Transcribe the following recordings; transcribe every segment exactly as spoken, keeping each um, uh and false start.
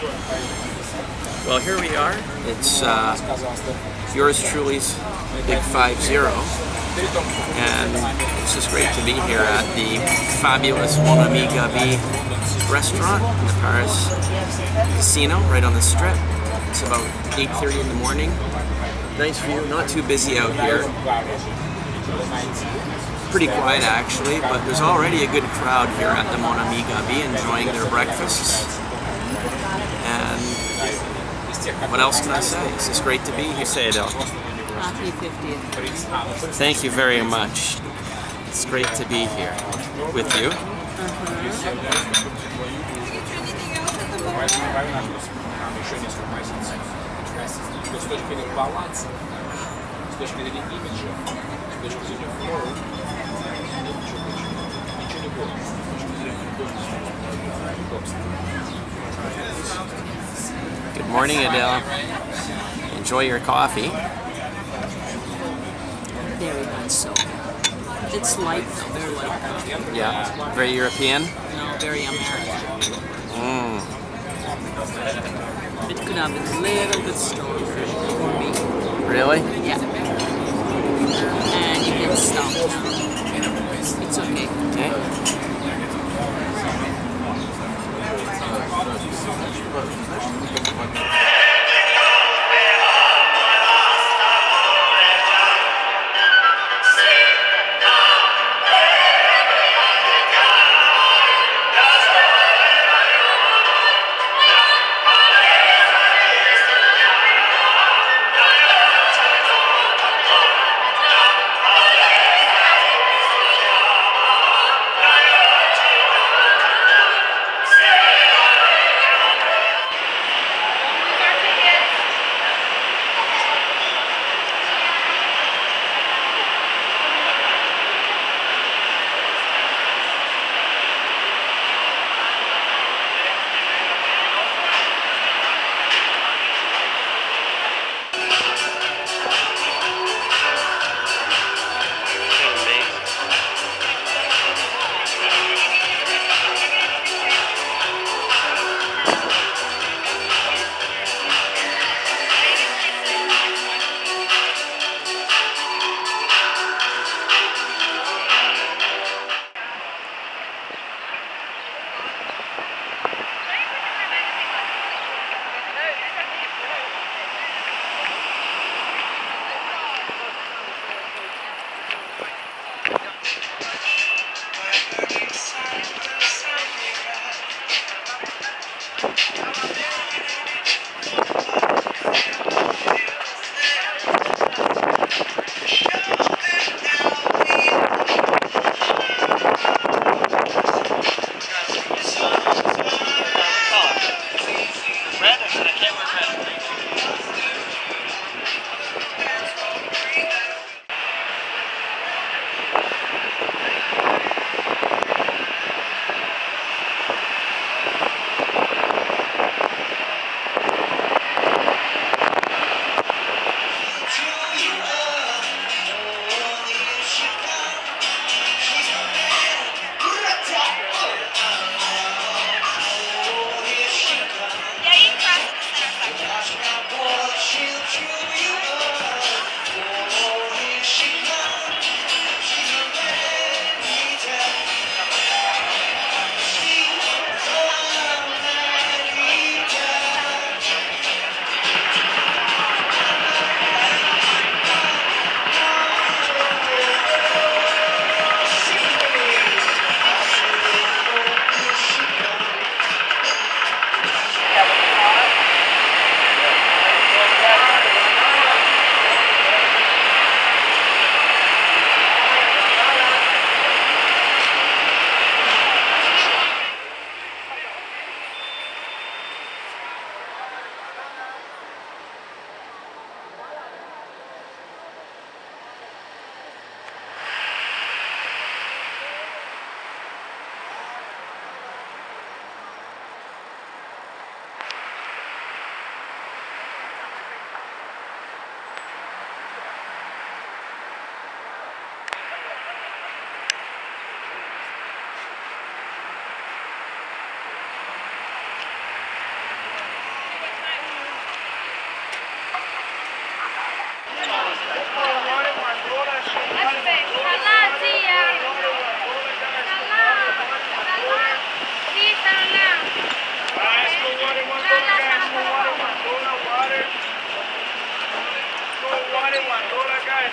Well, here we are. It's uh, yours truly's Big Five Zero, and it's just great to be here at the fabulous Mon Ami Gabi restaurant in the Paris Casino, right on the Strip. It's about eight thirty in the morning. Nice view, not too busy out here. Pretty quiet actually, but there's already a good crowd here at the Mon Ami Gabi enjoying their breakfasts. And what else can I say? It's just great to be here. Say it, Adele. Happy fiftieth. Thank you very much. It's great to be here with you. Good morning, Adele. Enjoy your coffee. Very much so. It's light though, very light. Yeah, very European? No, very American. Mm. It could have been a little bit stronger for me. Really? Yeah. And you can stop now. It's okay. Okay.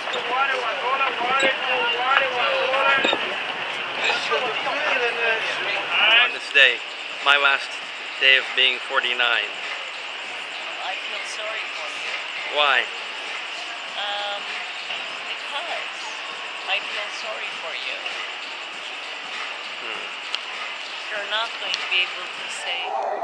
On this day, my last day of being forty-nine. I feel sorry for you. Why? Um, because I feel sorry for you. Hmm. You're not going to be able to say.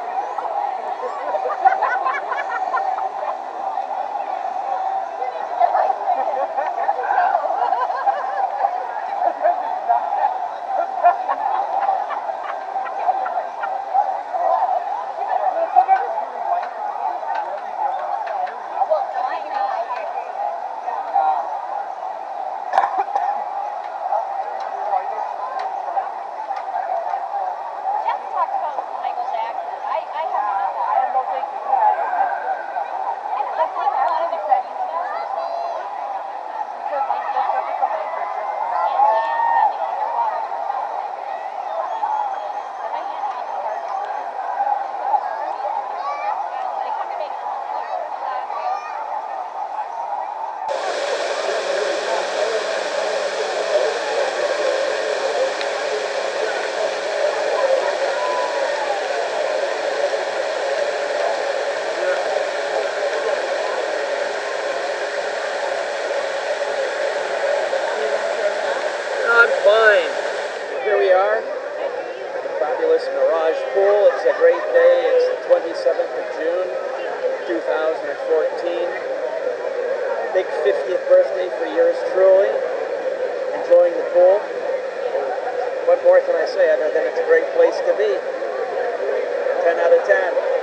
I'm fine. Here we are at the fabulous Mirage Pool. It's a great day. It's the twenty-seventh of June, two thousand fourteen. Big fiftieth birthday for yours truly. Enjoying the pool. What more can I say other than it's a great place to be? ten out of ten.